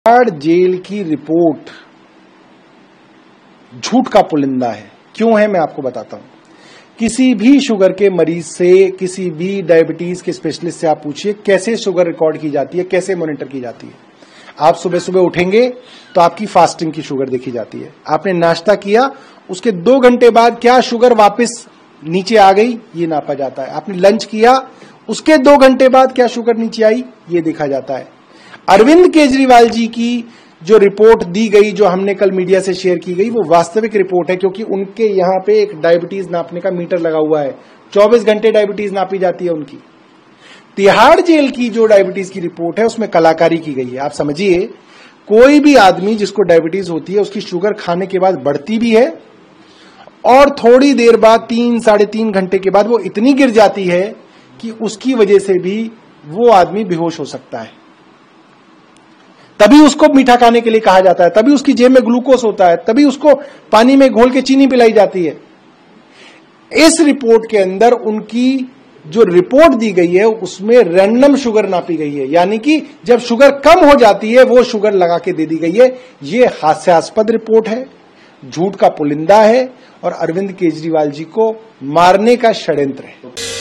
Tihar jail की report झूठ का पुलिंदा है। क्यों है मैं आपको बताता हूं। किसी भी शुगर के मरीज से, किसी भी डायबिटीज के स्पेशलिस्ट से आप पूछिए कैसे शुगर रिकॉर्ड की जाती है, कैसे मॉनिटर की जाती है। आप सुबह सुबह उठेंगे तो आपकी फास्टिंग की शुगर देखी जाती है। आपने नाश्ता किया, उसके 2 घंटे बाद क्या शुगर वापस नीचे आ गई, ये नापा जाता है। आपने लंच किया, उसके 2 घंटे बाद क्या शुगर नीचे आई, ये देखा जाता है। अरविंद केजरीवाल जी की जो रिपोर्ट दी गई, जो हमने कल मीडिया से शेयर की गई, वो वास्तविक रिपोर्ट है, क्योंकि उनके यहां पे एक डायबिटीज नापने का मीटर लगा हुआ है। 24 घंटे डायबिटीज नापी जाती है उनकी। तिहाड़ जेल की जो डायबिटीज की रिपोर्ट है उसमें कलाकारी की गई है। आप समझिए, कोई भी आदमी जिसको डायबिटीज होती है उसकी शुगर खाने के बाद बढ़ती भी है और थोड़ी देर बाद 3-3.5 घंटे के बाद वो इतनी गिर जाती है कि उसकी वजह से भी वो आदमी बेहोश हो सकता है। तभी उसको मीठा खाने के लिए कहा जाता है, तभी उसकी जेब में ग्लूकोज होता है, तभी उसको पानी में घोल के चीनी पिलाई जाती है। इस रिपोर्ट के अंदर उनकी जो रिपोर्ट दी गई है उसमें रैंडम शुगर नापी गई है, यानी कि जब शुगर कम हो जाती है वो शुगर लगा के दे दी गई है। यह हास्यास्पद रिपोर्ट है, झूठ का पुलिंदा है और अरविंद केजरीवाल जी को मारने का षड्यंत्र है।